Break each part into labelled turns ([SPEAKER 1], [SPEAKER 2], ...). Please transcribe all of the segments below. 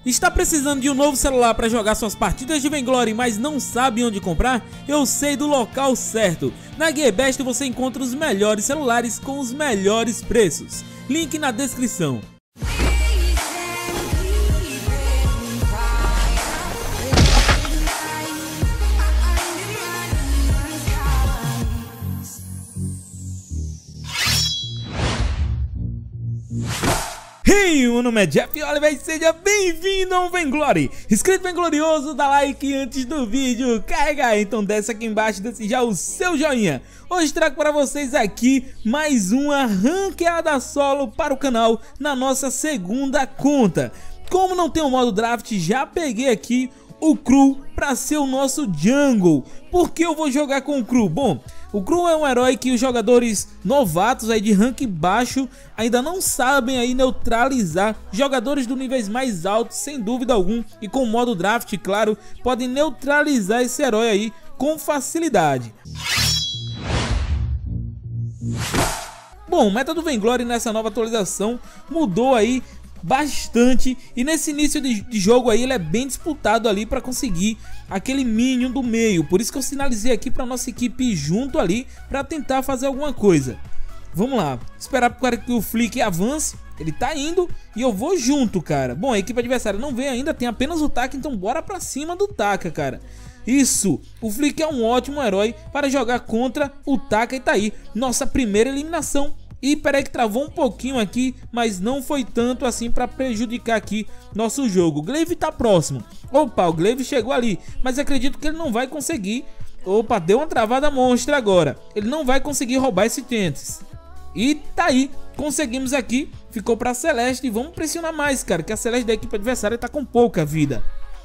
[SPEAKER 1] Está precisando de um novo celular para jogar suas partidas de Vainglory, mas não sabe onde comprar? Eu sei do local certo. Na Gearbest você encontra os melhores celulares com os melhores preços. Link na descrição. Hey, meu nome é Jeff Oliver e seja bem-vindo ao Vainglory. Inscrito Vainglorioso, dá like antes do vídeo, carrega aí, então desce aqui embaixo e desce já o seu joinha. Hoje trago para vocês aqui mais uma ranqueada solo para o canal na nossa segunda conta. Como não tem o modo draft, já peguei aqui o Cru para ser o nosso jungle. Por que eu vou jogar com o Cru? Bom, o Cru é um herói que os jogadores novatos aí de rank baixo ainda não sabem aí neutralizar. Jogadores do níveis mais altos, sem dúvida alguma, e com o modo draft, claro, podem neutralizar esse herói aí com facilidade. Bom, o meta do Vainglory nessa nova atualização mudou aí bastante, e nesse início de jogo aí ele é bem disputado ali para conseguir aquele minion do meio. Por isso que eu sinalizei aqui para nossa equipe junto ali para tentar fazer alguma coisa. Vamos lá, esperar para que o Flick avance. Ele tá indo e eu vou junto, cara. Bom, a equipe adversária não vem ainda, tem apenas o Taka, então bora pra cima do Taka, cara. Isso, o Flick é um ótimo herói para jogar contra o Taka e tá aí nossa primeira eliminação. E peraí que travou um pouquinho aqui, mas não foi tanto assim para prejudicar aqui nosso jogo. O Glaive tá próximo. Opa, o Glaive chegou ali, mas acredito que ele não vai conseguir. Opa, deu uma travada monstra agora. Ele não vai conseguir roubar esse Tentes. E tá aí, conseguimos aqui. Ficou pra Celeste e vamos pressionar mais, cara, que a Celeste da equipe adversária tá com pouca vida.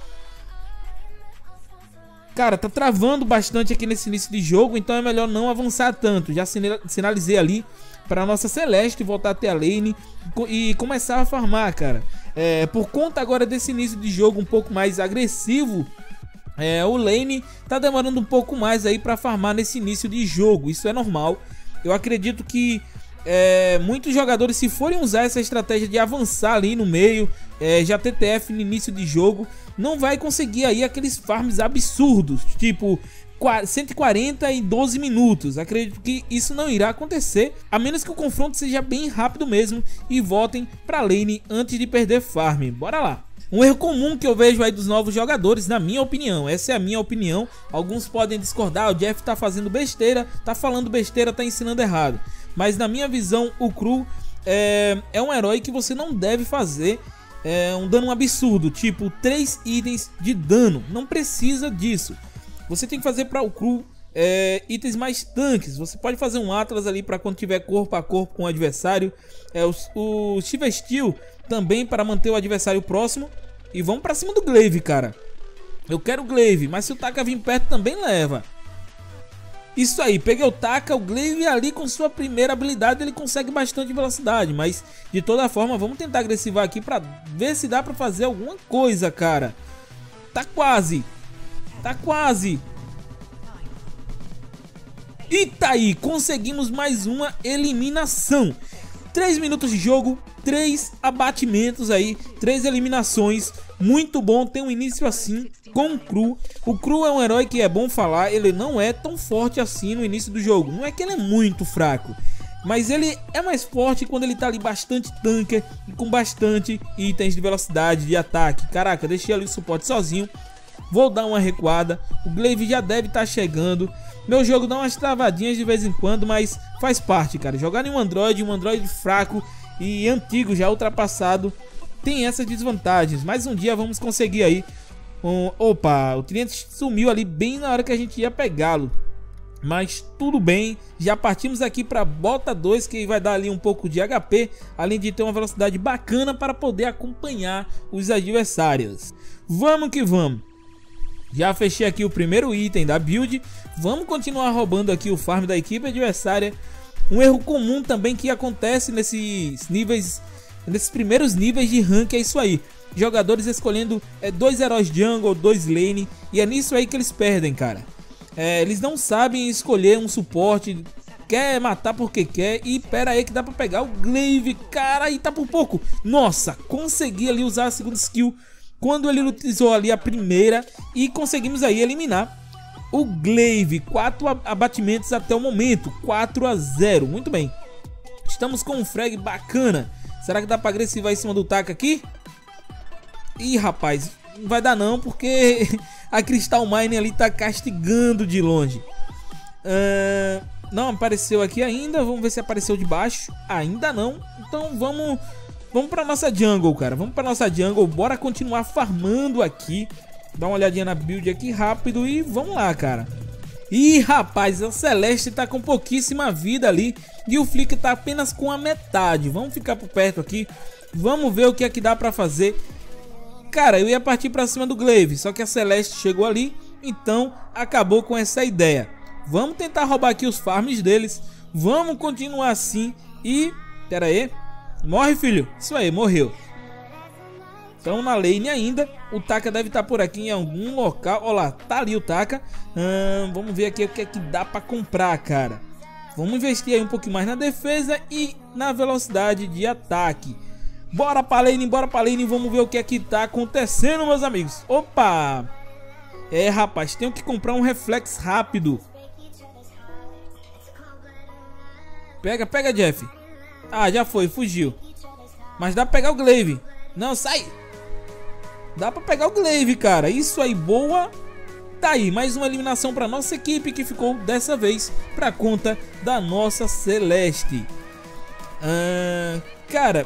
[SPEAKER 1] Cara, tá travando bastante aqui nesse início de jogo, então é melhor não avançar tanto. Já sinalizei ali para nossa Celeste voltar até a lane e começar a farmar, cara. Por conta agora desse início de jogo um pouco mais agressivo, o lane tá demorando um pouco mais aí para farmar nesse início de jogo. Isso é normal. Eu acredito que muitos jogadores, se forem usar essa estratégia de avançar ali no meio, já TTF no início de jogo, não vai conseguir aí aqueles farms absurdos, tipo 140 em 12 minutos. Acredito que isso não irá acontecer, a menos que o confronto seja bem rápido mesmo e voltem pra lane antes de perder farm. Bora lá. Um erro comum que eu vejo aí dos novos jogadores, na minha opinião, essa é a minha opinião, alguns podem discordar, o Jeff tá fazendo besteira, tá falando besteira, tá ensinando errado, mas na minha visão o Cru é um herói que você não deve fazer um dano absurdo, tipo 3 itens de dano, não precisa disso. Você tem que fazer para o Cru itens mais tanques. Você pode fazer um Atlas ali para quando tiver corpo a corpo com o adversário, o Shiva Steel também para manter o adversário próximo. E vamos para cima do Glaive, cara. Eu quero o Glaive, mas se o Taka vir perto também leva. Isso aí, peguei o Taka, o Glaive ali com sua primeira habilidade ele consegue bastante velocidade, mas de toda forma vamos tentar agressivar aqui para ver se dá para fazer alguma coisa, cara. Tá quase. Tá quase. E tá aí, conseguimos mais uma eliminação. 3 minutos de jogo, 3 abatimentos aí, 3 eliminações. Muito bom ter um início assim com o Cru. O Cru é um herói que é bom falar, ele não é tão forte assim no início do jogo. Não é que ele é muito fraco, mas ele é mais forte quando ele tá ali bastante tanker e com bastante itens de velocidade, de ataque. Caraca, deixei ali o suporte sozinho. Vou dar uma recuada, o Glaive já deve estar chegando. Meu jogo dá umas travadinhas de vez em quando, mas faz parte, cara. Jogar em um Android fraco e antigo, já ultrapassado, tem essas desvantagens. Mas um dia vamos conseguir aí. Opa, o Trident sumiu ali bem na hora que a gente ia pegá-lo. Mas tudo bem, já partimos aqui para Bota 2, que vai dar ali um pouco de HP, além de ter uma velocidade bacana para poder acompanhar os adversários. Vamos que vamos. Já fechei aqui o primeiro item da build. Vamos continuar roubando aqui o farm da equipe adversária. Um erro comum também que acontece nesses níveis, nesses primeiros níveis de rank, é isso aí. Jogadores escolhendo 2 heróis jungle, 2 lane, e é nisso aí que eles perdem, cara. Eles não sabem escolher um suporte, quer matar porque quer. E pera aí que dá pra pegar o Glaive, cara, e tá por pouco. Nossa, consegui ali usar a segunda skill quando ele utilizou ali a primeira e conseguimos aí eliminar o Glaive. 4 abatimentos até o momento, 4-0, muito bem. Estamos com um frag bacana. Será que dá pra agressivar em cima do Taka aqui? Ih, rapaz, não vai dar não, porque a Crystal Mine ali tá castigando de longe. Não apareceu aqui ainda, vamos ver se apareceu de baixo. Ainda não, então vamos pra nossa jungle, cara. Vamos pra nossa jungle, bora continuar farmando aqui. Dá uma olhadinha na build aqui rápido e vamos lá, cara. Ih, rapaz, a Celeste tá com pouquíssima vida ali e o Flick tá apenas com a metade. Vamos ficar por perto aqui, vamos ver o que é que dá pra fazer. Cara, eu ia partir pra cima do Glaive, só que a Celeste chegou ali, então acabou com essa ideia. Vamos tentar roubar aqui os farms deles, vamos continuar assim e... Pera aí, morre, filho. Isso aí, morreu. Então na lane ainda, o Taka deve estar por aqui em algum local. Olha lá, tá ali o Taka. Vamos ver aqui o que é que dá pra comprar, cara. Vamos investir aí um pouquinho mais na defesa e na velocidade de ataque. Bora pra lane, vamos ver o que é que tá acontecendo, meus amigos. Opa! Rapaz, tenho que comprar um reflex rápido. Pega, pega, Jeff. Ah, já foi, fugiu. Mas dá pra pegar o Glaive. Não, sai! Dá pra pegar o Glaive, cara. Isso aí, boa. Tá aí, mais uma eliminação pra nossa equipe, que ficou dessa vez pra conta da nossa Celeste. Cara...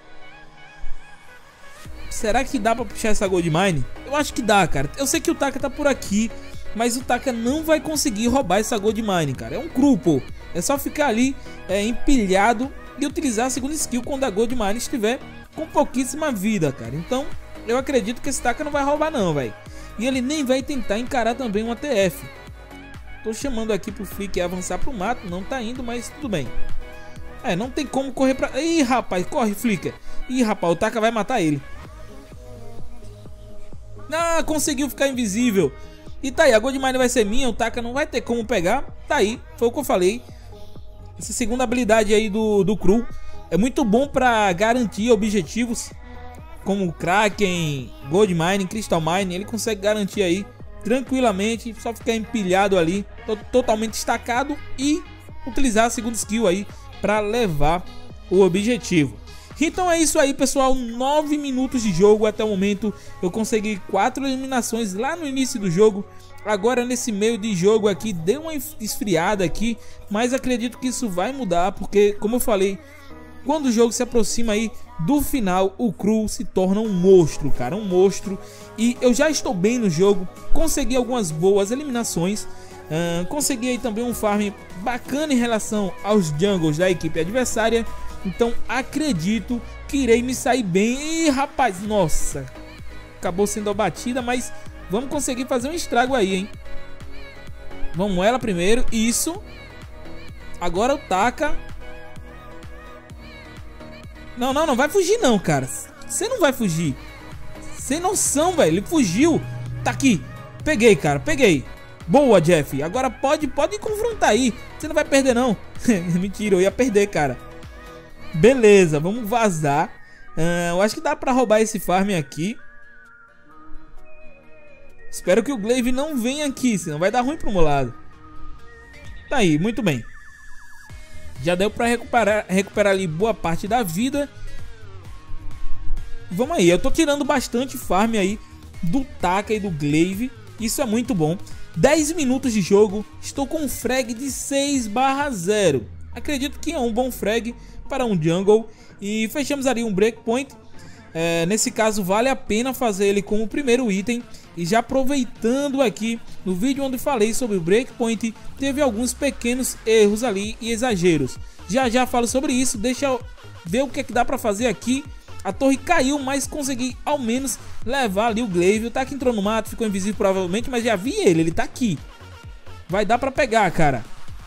[SPEAKER 1] Será que dá pra puxar essa Gold Mine? Eu acho que dá, cara. Eu sei que o Taka tá por aqui, mas o Taka não vai conseguir roubar essa Gold Mine, cara. É um cru, pô. É só ficar ali empilhado e utilizar a segunda skill quando a Gold Mine estiver com pouquíssima vida, cara. Então, eu acredito que esse Taka não vai roubar não, velho. E ele nem vai tentar encarar também um ATF. Tô chamando aqui pro Flick avançar pro mato. Não tá indo, mas tudo bem. Não tem como correr pra... Ih, rapaz, corre, Flicker. Ih, rapaz, o Taka vai matar ele. Ah, conseguiu ficar invisível. E tá aí, a Gold Mine vai ser minha, o Taka não vai ter como pegar. Tá aí, foi o que eu falei. Essa segunda habilidade aí do Cru é muito bom pra garantir objetivos como Kraken, Gold Mine, Crystal Mine. Ele consegue garantir aí tranquilamente, só ficar empilhado ali, totalmente estacado e utilizar a segunda skill aí pra levar o objetivo. Então é isso aí, pessoal, 9 minutos de jogo até o momento. Eu consegui 4 eliminações lá no início do jogo. Agora nesse meio de jogo aqui deu uma esfriada aqui, mas acredito que isso vai mudar, porque como eu falei, quando o jogo se aproxima aí do final, o Cru se torna um monstro, cara, um monstro. E eu já estou bem no jogo, consegui algumas boas eliminações, consegui aí também um farm bacana em relação aos jungles da equipe adversária. Então acredito que irei me sair bem. Ih, rapaz, nossa, acabou sendo abatida, mas vamos conseguir fazer um estrago aí, hein. Vamos ela primeiro, isso. Agora o Taka. Não, não, não vai fugir não, cara. Você não vai fugir. Sem noção, velho, ele fugiu. Tá aqui, peguei, cara, peguei. Boa, Jeff, agora pode confrontar aí. Você não vai perder não. Mentira, eu ia perder, cara. Beleza, vamos vazar. Eu acho que dá pra roubar esse farm aqui. Espero que o Glaive não venha aqui, senão vai dar ruim pro meu lado. Tá aí, muito bem. Já deu pra recuperar ali boa parte da vida. Vamos aí, eu tô tirando bastante farm aí do Taka e do Glaive. Isso é muito bom. 10 minutos de jogo, estou com um frag de 6/0. Acredito que é um bom frag para um jungle. E fechamos ali um breakpoint. Nesse caso vale a pena fazer ele como primeiro item. E já aproveitando aqui, no vídeo onde falei sobre o breakpoint, teve alguns pequenos erros ali e exageros. Já falo sobre isso, deixa eu ver o que é que dá para fazer aqui. A torre caiu, mas consegui ao menos levar ali o Glaive. O Taka entrou no mato, ficou invisível provavelmente, mas já vi ele tá aqui. Vai dar para pegar, cara.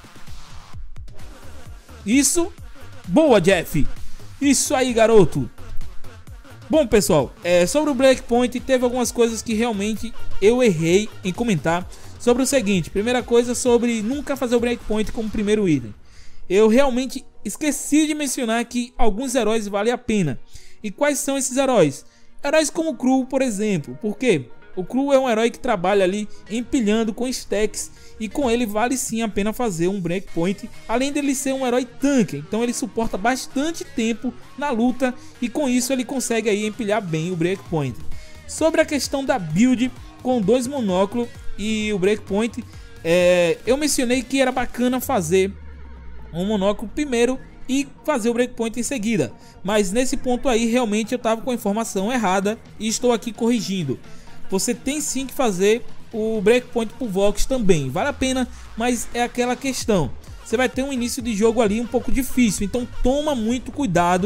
[SPEAKER 1] Isso. Boa, Jeff. Isso aí, garoto. Bom, pessoal, sobre o breakpoint, teve algumas coisas que realmente eu errei em comentar. Sobre o seguinte, primeira coisa, sobre nunca fazer o breakpoint como primeiro item. Eu realmente esqueci de mencionar que alguns heróis valem a pena. E quais são esses heróis? Heróis como o Cru, por exemplo. Por quê? O Cru é um herói que trabalha ali empilhando com stacks e com ele vale sim a pena fazer um breakpoint, além dele ser um herói tanque, então ele suporta bastante tempo na luta e com isso ele consegue aí empilhar bem o breakpoint. Sobre a questão da build com 2 monóculos e o breakpoint, eu mencionei que era bacana fazer um monóculo primeiro e fazer o breakpoint em seguida, mas nesse ponto aí realmente eu estava com a informação errada e estou aqui corrigindo. Você tem sim que fazer o breakpoint pro Vox também, vale a pena, mas é aquela questão, você vai ter um início de jogo ali um pouco difícil, então toma muito cuidado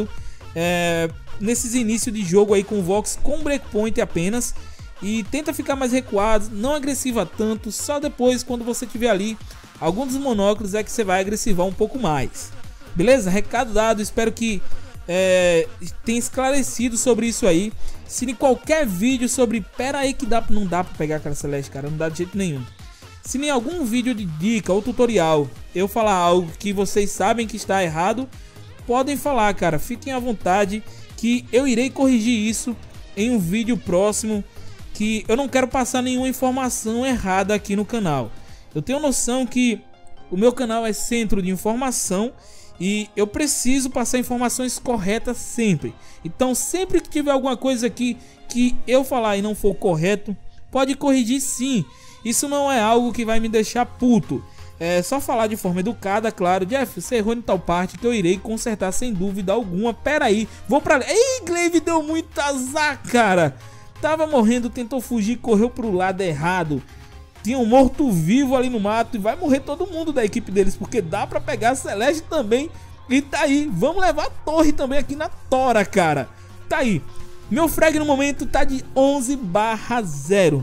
[SPEAKER 1] nesses inícios de jogo aí com o Vox com breakpoint apenas, e tenta ficar mais recuado, não agressiva tanto, só depois quando você tiver ali alguns dos monóculos é que você vai agressivar um pouco mais. Beleza? Recado dado, espero que tenha esclarecido sobre isso aí. Se em qualquer vídeo sobre... Pera aí que não dá pra pegar aquela celeste, cara, não dá de jeito nenhum. Se em algum vídeo de dica ou tutorial eu falar algo que vocês sabem que está errado, podem falar, cara, fiquem à vontade que eu irei corrigir isso em um vídeo próximo, que eu não quero passar nenhuma informação errada aqui no canal. Eu tenho noção que o meu canal é centro de informação e eu preciso passar informações corretas sempre. Então sempre que tiver alguma coisa aqui que eu falar e não for correto, pode corrigir sim. Isso não é algo que vai me deixar puto. É só falar de forma educada, claro. Jeff, você errou em tal parte que eu irei consertar sem dúvida alguma. Pera aí, vou pra... Ei, Glaive deu muito azar, cara. Tava morrendo, tentou fugir, correu pro lado errado. Tinha um morto-vivo ali no mato e vai morrer todo mundo da equipe deles, porque dá pra pegar a Celeste também. E tá aí, vamos levar a torre também aqui na tora, cara. Tá aí, meu frag no momento tá de 11/0.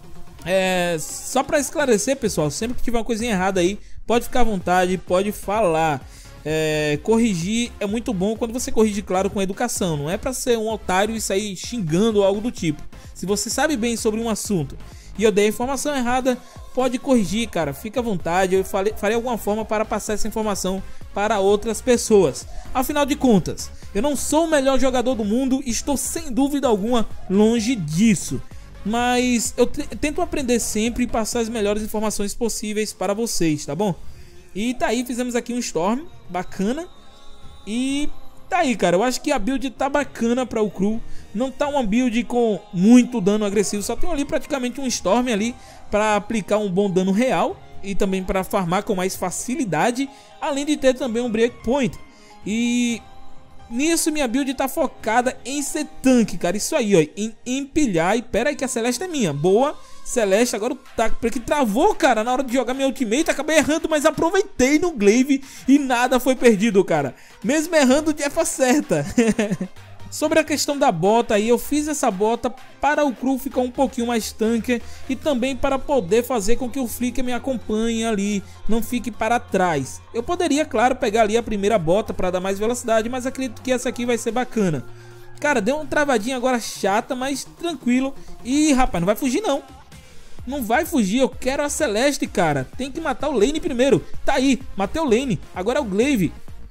[SPEAKER 1] Só pra esclarecer, pessoal, sempre que tiver uma coisinha errada aí, pode ficar à vontade, pode falar. Corrigir é muito bom quando você corrige, claro, com educação. Não é pra ser um otário e sair xingando ou algo do tipo. Se você sabe bem sobre um assunto e eu dei a informação errada, pode corrigir, cara, fica à vontade. Eu farei alguma forma para passar essa informação para outras pessoas. Afinal de contas, eu não sou o melhor jogador do mundo, estou sem dúvida alguma longe disso, mas eu tento aprender sempre e passar as melhores informações possíveis para vocês, tá bom? E tá aí, fizemos aqui um Storm bacana. E tá aí, cara, eu acho que a build tá bacana para o Cru. Não tá uma build com muito dano agressivo, só tem ali praticamente um Storm ali para aplicar um bom dano real e também para farmar com mais facilidade, além de ter também um breakpoint. E nisso minha build tá focada em ser tanque, cara, isso aí, ó, em empilhar. E pera aí que a Celeste é minha, boa Celeste. Agora tá, porque travou, cara, na hora de jogar minha ultimate, acabei errando, mas aproveitei no Glaive e nada foi perdido, cara. Mesmo errando, o Jeff acerta. Sobre a questão da bota aí, eu fiz essa bota para o Cru ficar um pouquinho mais tanque e também para poder fazer com que o Flicker me acompanhe ali, não fique para trás. Eu poderia, claro, pegar ali a primeira bota para dar mais velocidade, mas acredito que essa aqui vai ser bacana. Cara, deu uma travadinha agora chata, mas tranquilo. Ih, rapaz, não vai fugir não. Não vai fugir, eu quero a Celeste, cara. Tem que matar o Lane primeiro. Tá aí, matei o Lane, agora é o Glaive.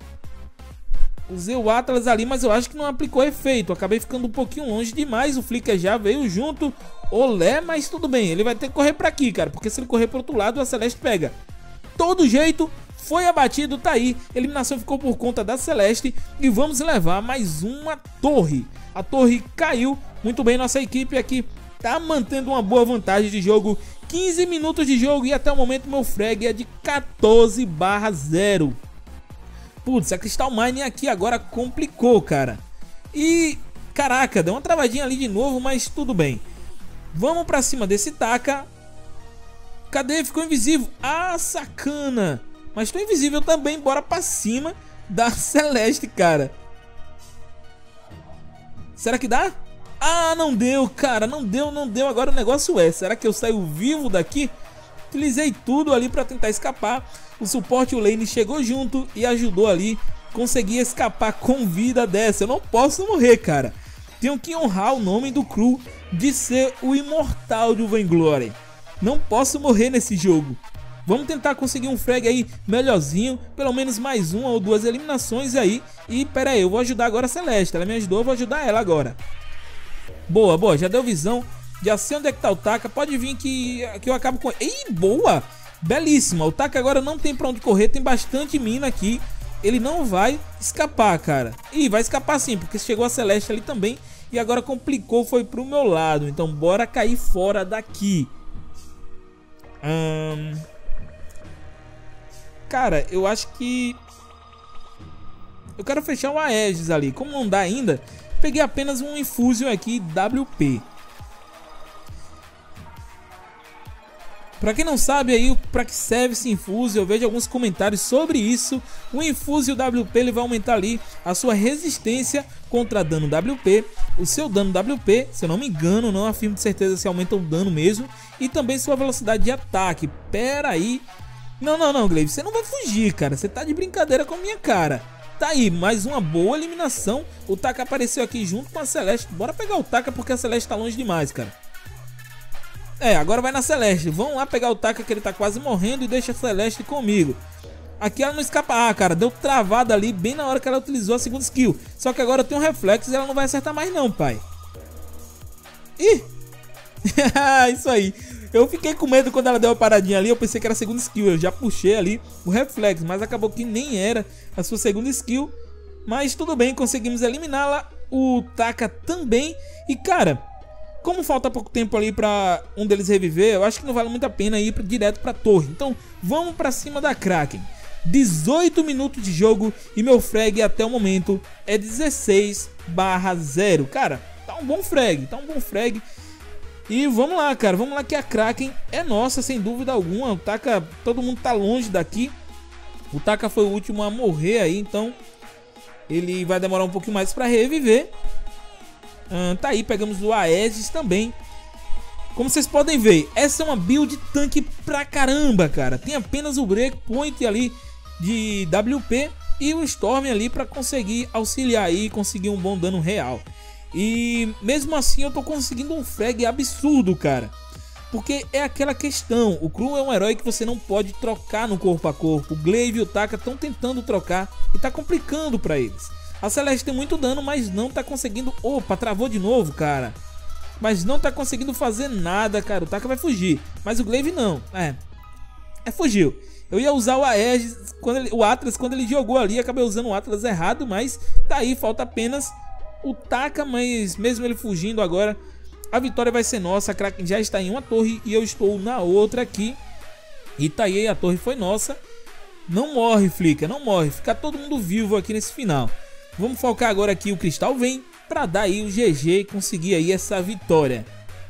[SPEAKER 1] Usei o Atlas ali, mas eu acho que não aplicou efeito. Acabei ficando um pouquinho longe demais. O Flicker já veio junto. Olé, mas tudo bem. Ele vai ter que correr pra aqui, cara, porque se ele correr pro outro lado, a Celeste pega. Todo jeito, foi abatido, tá aí. A eliminação ficou por conta da Celeste. E vamos levar mais uma torre. A torre caiu. Muito bem, nossa equipe aqui tá mantendo uma boa vantagem de jogo. 15 minutos de jogo e até o momento meu frag é de 14/0. Putz, a Crystal Mine aqui agora complicou, cara. E, caraca, deu uma travadinha ali de novo, mas tudo bem. Vamos pra cima desse Taka. Cadê? Ficou invisível. Ah, sacana. Mas tô invisível também, bora pra cima da Celeste, cara. Será que dá? Ah, não deu, cara, não deu. Agora o negócio é, será que eu saio vivo daqui? Utilizei tudo ali pra tentar escapar. O suporte, o Lane, chegou junto e ajudou ali. Consegui escapar com vida dessa. Eu não posso morrer, cara. Tenho que honrar o nome do Cru de ser o imortal do Vainglory. Não posso morrer nesse jogo. Vamos tentar conseguir um frag aí melhorzinho. Pelo menos mais uma ou duas eliminações aí. E pera aí, eu vou ajudar agora a Celeste. Ela me ajudou, eu vou ajudar ela agora. Boa, boa, já deu visão. Já sei onde é que tá o Taka. Pode vir que eu acabo com... Ih, boa! Belíssima. O Taka agora não tem pra onde correr. Tem bastante mina aqui. Ele não vai escapar, cara. Ih, vai escapar sim, porque chegou a Celeste ali também. E agora complicou, foi pro meu lado. Então bora cair fora daqui. Cara, eu acho que... eu quero fechar o Aegis ali. Como não dá ainda, peguei apenas um Infusion aqui, WP. Pra quem não sabe aí, pra que serve esse Infusio, eu vejo alguns comentários sobre isso. O Infusio WP, ele vai aumentar ali a sua resistência contra dano WP, o seu dano WP, se eu não me engano, não afirmo de certeza se aumenta o dano mesmo, e também sua velocidade de ataque. Pera aí. Não, Glaive, você não vai fugir, cara, você tá de brincadeira com a minha cara. Tá aí, mais uma boa eliminação. O Taka apareceu aqui junto com a Celeste. Bora pegar o Taka porque a Celeste tá longe demais, cara. É, agora vai na Celeste. Vamos lá pegar o Taka que ele tá quase morrendo e deixa a Celeste comigo. Aqui ela não escapa. Ah, cara, deu travada ali bem na hora que ela utilizou a segunda skill. Só que agora eu tenho um reflexo e ela não vai acertar mais não, pai. Ih! Isso aí. Eu fiquei com medo quando ela deu uma paradinha ali. Eu pensei que era a segunda skill. Eu já puxei ali o reflexo, mas acabou que nem era a sua segunda skill. Mas tudo bem, conseguimos eliminá-la. O Taka também. E cara... como falta pouco tempo ali pra um deles reviver, eu acho que não vale muito a pena ir direto pra torre. Então vamos pra cima da Kraken. 18 minutos de jogo e meu frag até o momento é 16/0. Cara, tá um bom frag, E vamos lá, cara, vamos lá que a Kraken é nossa, sem dúvida alguma. O Taka, todo mundo tá longe daqui. O Taka foi o último a morrer aí, então ele vai demorar um pouquinho mais pra reviver. Tá aí, pegamos o Aegis também. Como vocês podem ver, essa é uma build tanque pra caramba, cara. Tem apenas o Breakpoint ali de WP e o Storm ali pra conseguir auxiliar aí e conseguir um bom dano real. E mesmo assim eu tô conseguindo um frag absurdo, cara. Porque é aquela questão, o Cru é um herói que você não pode trocar no corpo a corpo. O Glaive e o Taka estão tentando trocar e tá complicando pra eles. A Celeste tem muito dano, mas não tá conseguindo... Opa, travou de novo, cara. Mas não tá conseguindo fazer nada, cara. O Taka vai fugir, mas o Glaive não. Fugiu. Eu ia usar o Aegis, o Atlas, quando ele jogou ali. Acabei usando o Atlas errado, mas tá aí, falta apenas o Taka. Mas mesmo ele fugindo agora, a vitória vai ser nossa. A Kraken já está em uma torre e eu estou na outra aqui. E tá aí, a torre foi nossa. Não morre, Flicker, não morre. Fica todo mundo vivo aqui nesse final. Vamos focar agora aqui, o Cristal vem para dar aí o GG e conseguir aí essa vitória.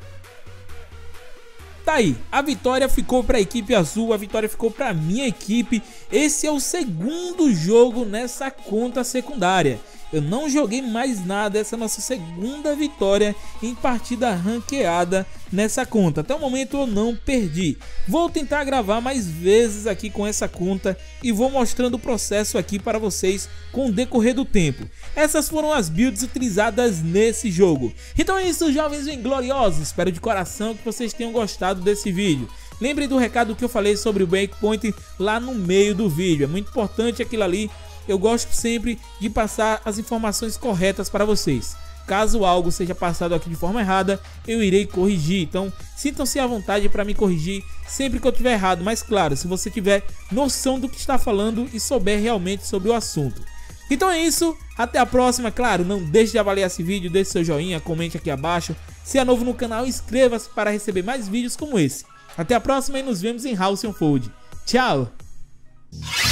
[SPEAKER 1] Tá aí, a vitória ficou para a equipe azul, a vitória ficou para minha equipe. Esse é o segundo jogo nessa conta secundária. Eu não joguei mais nada, essa é a nossa segunda vitória em partida ranqueada nessa conta. Até o momento eu não perdi. Vou tentar gravar mais vezes aqui com essa conta e vou mostrando o processo aqui para vocês com o decorrer do tempo. Essas foram as builds utilizadas nesse jogo. Então é isso, jovens bem gloriosos. Espero de coração que vocês tenham gostado desse vídeo. Lembrem do recado que eu falei sobre o Breakpoint lá no meio do vídeo. É muito importante aquilo ali. Eu gosto sempre de passar as informações corretas para vocês. Caso algo seja passado aqui de forma errada, eu irei corrigir. Então, sintam-se à vontade para me corrigir sempre que eu tiver errado. Mas claro, se você tiver noção do que está falando e souber realmente sobre o assunto. Então é isso, até a próxima. Claro, não deixe de avaliar esse vídeo, deixe seu joinha, comente aqui abaixo. Se é novo no canal, inscreva-se para receber mais vídeos como esse. Até a próxima e nos vemos em House on Fold. Tchau!